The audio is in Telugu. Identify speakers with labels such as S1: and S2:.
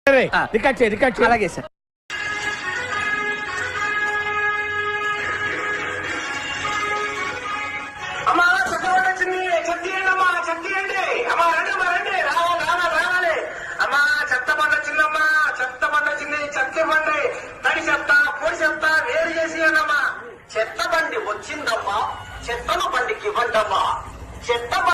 S1: అలాగే సార్.
S2: అమ్మా చెత్త వచ్చింది, చెత్తియండి అమ్మా, చెత్తియండి అమ్మా, రండి అమ్మా, రండి, రావాలి. అమ్మా చెత్త బండి వచ్చిందమ్మా, చెత్త బండి వచ్చింది, చెత్త బండి, తడి చెత్త, పొడి చెత్త వేరు చేసి అమ్మా. చెత్త బండి వచ్చిందమ్మా, చెత్తను బండికి ఇవ్వండమ్మా. చెత్త